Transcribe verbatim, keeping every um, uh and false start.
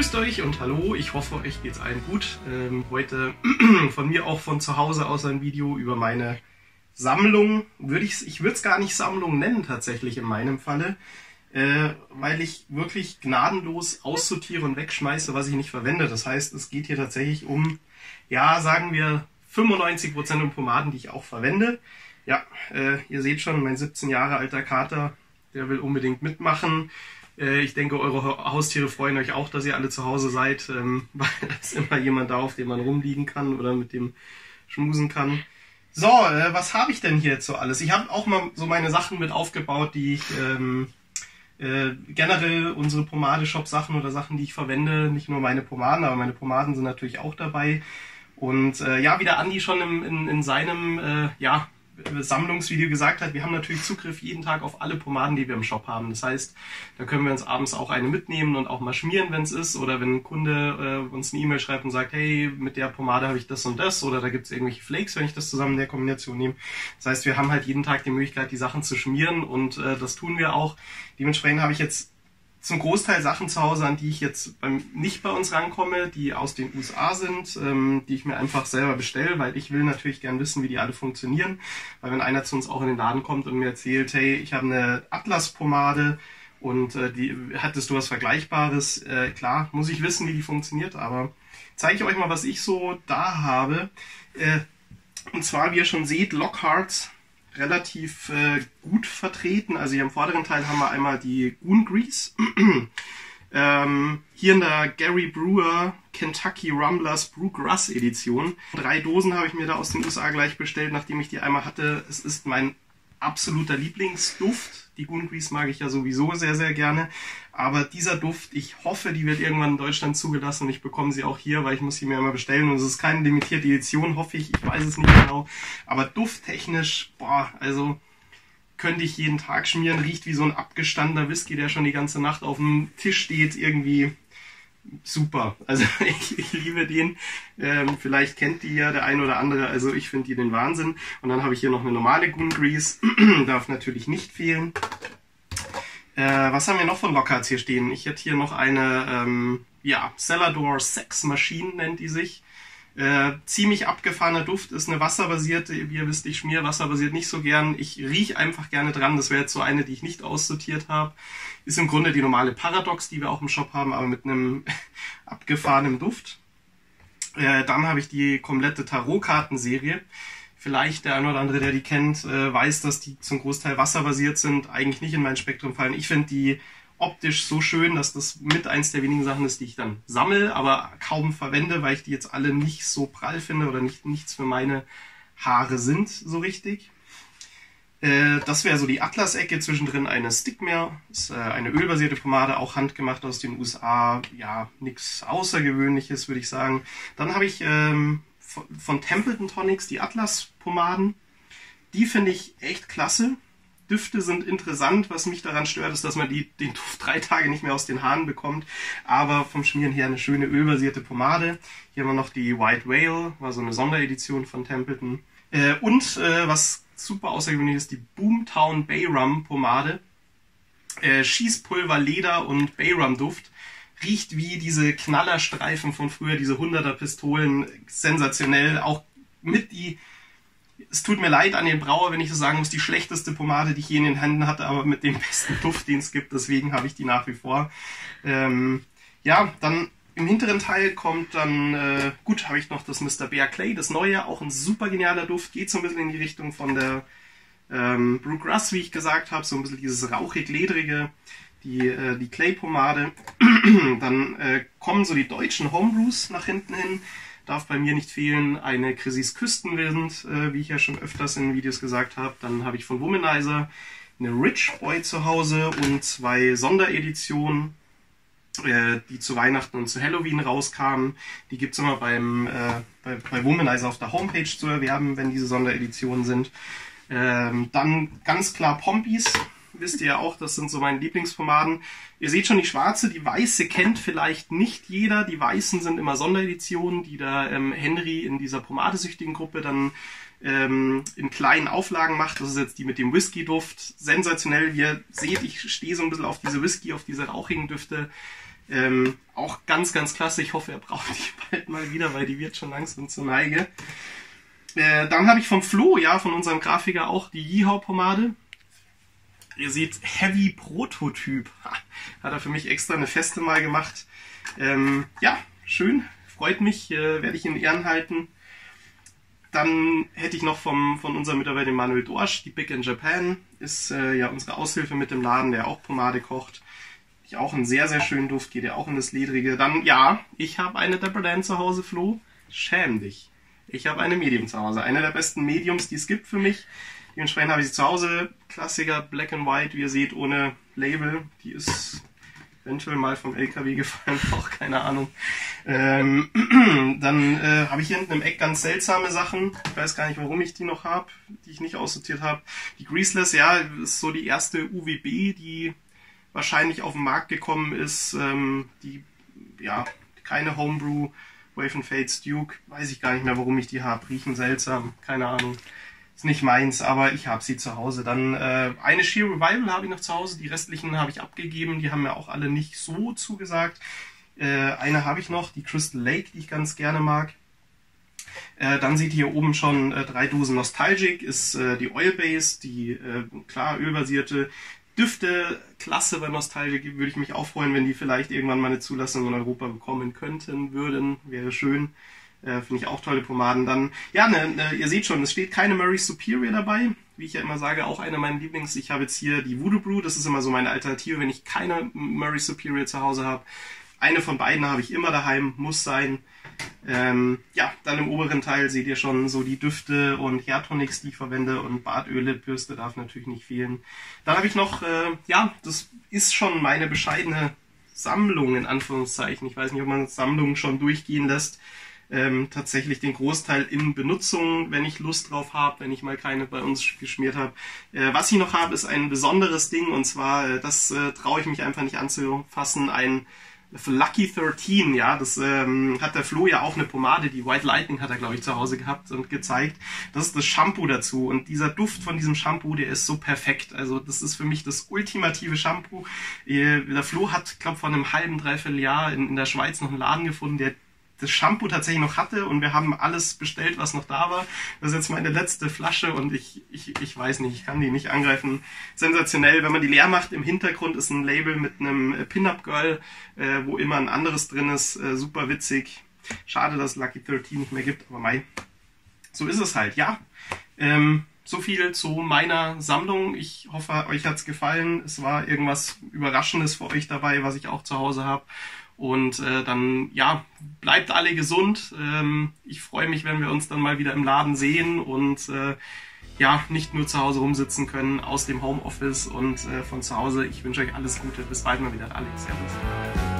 Grüßt euch und hallo, ich hoffe, euch geht's allen gut. Ähm, heute von mir auch von zu Hause aus ein Video über meine Sammlung. Würde ich ich würde es gar nicht Sammlung nennen tatsächlich in meinem Falle, äh, weil ich wirklich gnadenlos aussortiere und wegschmeiße, was ich nicht verwende. Das heißt, es geht hier tatsächlich um, ja, sagen wir fünfundneunzig Prozent um Pomaden, die ich auch verwende. Ja, äh, ihr seht schon, mein siebzehn Jahre alter Kater, der will unbedingt mitmachen. Ich denke, eure Haustiere freuen euch auch, dass ihr alle zu Hause seid, ähm, weil da ist immer jemand da, auf dem man rumliegen kann oder mit dem schmusen kann. So, äh, was habe ich denn hier jetzt so alles? Ich habe auch mal so meine Sachen mit aufgebaut, die ich ähm, äh, generell unsere Pomade-Shop-Sachen oder Sachen, die ich verwende, nicht nur meine Pomaden, aber meine Pomaden sind natürlich auch dabei. Und äh, ja, wie der Andi schon im, in, in seinem äh, ja, Sammlungsvideo gesagt hat, wir haben natürlich Zugriff jeden Tag auf alle Pomaden, die wir im Shop haben. Das heißt, da können wir uns abends auch eine mitnehmen und auch mal schmieren, wenn es ist. Oder wenn ein Kunde äh, uns eine E-Mail schreibt und sagt, hey, mit der Pomade habe ich das und das. Oder da gibt es irgendwelche Flakes, wenn ich das zusammen in der Kombination nehme. Das heißt, wir haben halt jeden Tag die Möglichkeit, die Sachen zu schmieren. Und äh, das tun wir auch. Dementsprechend habe ich jetzt zum Großteil Sachen zu Hause, an die ich jetzt beim, nicht bei uns rankomme, die aus den U S A sind, ähm, die ich mir einfach selber bestelle, weil ich will natürlich gern wissen, wie die alle funktionieren. Weil wenn einer zu uns auch in den Laden kommt und mir erzählt, hey, ich habe eine Atlas-Pomade und äh, die hattest du was Vergleichbares, äh, klar, muss ich wissen, wie die funktioniert, aber zeige ich euch mal, was ich so da habe. Äh, und zwar, wie ihr schon seht, Lockharts relativ äh, gut vertreten. Also hier im vorderen Teil haben wir einmal die Goon Grease. ähm, hier in der Gary Brewer Kentucky Rumblers Brew Grass Edition. Drei Dosen habe ich mir da aus den U S A gleich bestellt, nachdem ich die einmal hatte. Es ist mein absoluter Lieblingsduft. Die Goon Grease mag ich ja sowieso sehr, sehr gerne. Aber dieser Duft, ich hoffe, die wird irgendwann in Deutschland zugelassen und ich bekomme sie auch hier, weil ich muss sie mir immer bestellen. Und es ist keine limitierte Edition, hoffe ich. Ich weiß es nicht genau. Aber dufttechnisch, boah, also könnte ich jeden Tag schmieren. Riecht wie so ein abgestandener Whisky, der schon die ganze Nacht auf dem Tisch steht. Irgendwie super. Also ich, ich liebe den. Ähm, vielleicht kennt die ja der ein oder andere. Also ich finde die den Wahnsinn. Und dann habe ich hier noch eine normale Goon Grease. Darf natürlich nicht fehlen. Äh, was haben wir noch von Lockharts hier stehen? Ich hätte hier noch eine, ähm, ja, Cellador Sex Machine nennt die sich. Äh, ziemlich abgefahrener Duft, ist eine wasserbasierte, wie ihr wisst, ich schmier wasserbasiert nicht so gern. Ich rieche einfach gerne dran, das wäre jetzt so eine, die ich nicht aussortiert habe. Ist im Grunde die normale Paradox, die wir auch im Shop haben, aber mit einem abgefahrenen Duft. Äh, dann habe ich die komplette Tarotkartenserie. Vielleicht der eine oder andere, der die kennt, äh, weiß, dass die zum Großteil wasserbasiert sind, eigentlich nicht in mein Spektrum fallen. Ich finde die optisch so schön, dass das mit eins der wenigen Sachen ist, die ich dann sammle, aber kaum verwende, weil ich die jetzt alle nicht so prall finde oder nicht nichts für meine Haare sind, so richtig. Äh, das wäre so die Atlas-Ecke, zwischendrin eine Stickmare, ist äh, eine ölbasierte Pomade, auch handgemacht aus den U S A, ja, nichts Außergewöhnliches, würde ich sagen. Dann habe ich ähm, von, von Templeton Tonics die Atlas-Pomaden, die finde ich echt klasse. Düfte sind interessant, was mich daran stört, ist, dass man die, den Duft drei Tage nicht mehr aus den Haaren bekommt, aber vom Schmieren her eine schöne ölbasierte Pomade. Hier haben wir noch die White Whale, war so eine Sonderedition von Templeton. Äh, und äh, was super außergewöhnlich ist, die Boomtown Bay Rum Pomade. Äh, Schießpulver, Leder und Bay Rum Duft. Riecht wie diese Knallerstreifen von früher, diese hunderter Pistolen, sensationell. Auch mit die... Es tut mir leid an den Brauer, wenn ich das sagen muss, die schlechteste Pomade, die ich je in den Händen hatte, aber mit dem besten Duft, den es gibt. Deswegen habe ich die nach wie vor. Ähm, ja, dann im hinteren Teil kommt dann, äh, gut, habe ich noch das Mister Bear Clay, das neue, auch ein super genialer Duft. Geht so ein bisschen in die Richtung von der ähm, Brew Grass, wie ich gesagt habe. So ein bisschen dieses rauchig-ledrige, die, äh, die Clay-Pomade. Dann äh, kommen so die deutschen Homebrews nach hinten hin. Darf bei mir nicht fehlen eine Crisis Küstenwind, äh, wie ich ja schon öfters in Videos gesagt habe. Dann habe ich von Womanizer eine Rich Boy zu Hause und zwei Sondereditionen, äh, die zu Weihnachten und zu Halloween rauskamen. Die gibt es immer beim, äh, bei, bei Womanizer auf der Homepage zu erwerben, wenn diese Sondereditionen sind. Ähm, dann ganz klar Pompies. Wisst ihr ja auch, das sind so meine Lieblingspomaden. Ihr seht schon die schwarze, die weiße kennt vielleicht nicht jeder. Die weißen sind immer Sondereditionen, die da ähm, Henry in dieser pomadesüchtigen Gruppe dann ähm, in kleinen Auflagen macht. Das ist jetzt die mit dem Whisky-Duft. Sensationell, wie ihr seht, ich stehe so ein bisschen auf diese Whisky, auf diese rauchigen Düfte. Ähm, auch ganz, ganz klasse. Ich hoffe, er braucht die bald mal wieder, weil die wird schon langsam zur Neige. Äh, dann habe ich vom Flo, ja, von unserem Grafiker auch die Yeehaw-Pomade. Ihr seht, Heavy Prototyp. Ha, hat er für mich extra eine Feste mal gemacht. Ähm, ja, schön. Freut mich. Äh, werde ich in Ehren halten. Dann hätte ich noch vom, von unserem Mitarbeiter Manuel Dorsch, die Big in Japan. Ist äh, ja unsere Aushilfe mit dem Laden, der auch Pomade kocht. Die auch einen sehr, sehr schönen Duft, geht ja auch in das Ledrige. Dann, ja, ich habe eine Dapper Dan zu Hause, Flo. Schäm dich. Ich habe eine Medium zu Hause. Eine der besten Mediums, die es gibt für mich. Dementsprechend habe ich sie zu Hause. Klassiker Black and White, wie ihr seht, ohne Label. Die ist eventuell mal vom L K W gefallen, auch keine Ahnung. Ähm, dann äh, habe ich hier hinten im Eck ganz seltsame Sachen. Ich weiß gar nicht, warum ich die noch habe, die ich nicht aussortiert habe. Die Greaseless, ja, ist so die erste U W B, die wahrscheinlich auf den Markt gekommen ist. Ähm, die, ja, keine Homebrew, Wave and Fades Duke. Weiß ich gar nicht mehr, warum ich die habe. Riechen seltsam, keine Ahnung. Ist nicht meins, aber ich habe sie zu Hause. Dann äh, eine Sheer Revival habe ich noch zu Hause. Die restlichen habe ich abgegeben. Die haben mir auch alle nicht so zugesagt. Äh, eine habe ich noch, die Crystal Lake, die ich ganz gerne mag. Äh, dann seht ihr hier oben schon äh, drei Dosen Nostalgic. Ist äh, die Oil Base, die äh, klar ölbasierte Düfte. Klasse bei Nostalgic. Würde ich mich auch freuen, wenn die vielleicht irgendwann mal eine Zulassung in Europa bekommen könnten, würden. Wäre schön. Äh, Finde ich auch tolle Pomaden. Dann, ja, ne, ne, ihr seht schon, es steht keine Murray Superior dabei. Wie ich ja immer sage, auch eine meiner Lieblings. Ich habe jetzt hier die Voodoo Brew. Das ist immer so meine Alternative, wenn ich keine Murray Superior zu Hause habe. Eine von beiden habe ich immer daheim, muss sein. Ähm, ja, dann im oberen Teil seht ihr schon so die Düfte und Hairtonics, die ich verwende. Und Bartöle, Bürste darf natürlich nicht fehlen. Dann habe ich noch, äh, ja, das ist schon meine bescheidene Sammlung, in Anführungszeichen. Ich weiß nicht, ob man Sammlungen schon durchgehen lässt. Ähm, tatsächlich den Großteil in Benutzung, wenn ich Lust drauf habe, wenn ich mal keine bei uns geschmiert habe. Äh, was ich noch habe, ist ein besonderes Ding, und zwar, äh, das äh, traue ich mich einfach nicht anzufassen, ein Lucky dreizehn, ja, das ähm, hat der Flo ja auch eine Pomade, die White Lightning hat er, glaube ich, zu Hause gehabt und gezeigt. Das ist das Shampoo dazu, und dieser Duft von diesem Shampoo, der ist so perfekt. Also das ist für mich das ultimative Shampoo. Äh, der Flo hat, glaube ich, vor einem halben, dreiviertel Jahr in, in der Schweiz noch einen Laden gefunden, der das Shampoo tatsächlich noch hatte, und wir haben alles bestellt, was noch da war. Das ist jetzt meine letzte Flasche, und ich, ich, ich weiß nicht, ich kann die nicht angreifen. Sensationell, wenn man die leer macht, im Hintergrund ist ein Label mit einem Pin-Up-Girl, äh, wo immer ein anderes drin ist, äh, super witzig. Schade, dass es Lucky dreizehn nicht mehr gibt, aber mei, so ist es halt, ja. Ähm, so viel zu meiner Sammlung. Ich hoffe, euch hat es gefallen. Es war irgendwas Überraschendes für euch dabei, was ich auch zu Hause habe. Und äh, dann, ja, bleibt alle gesund. Ähm, ich freue mich, wenn wir uns dann mal wieder im Laden sehen und äh, ja, nicht nur zu Hause rumsitzen können aus dem Homeoffice und äh, von zu Hause. Ich wünsche euch alles Gute. Bis bald mal wieder. Alex, servus.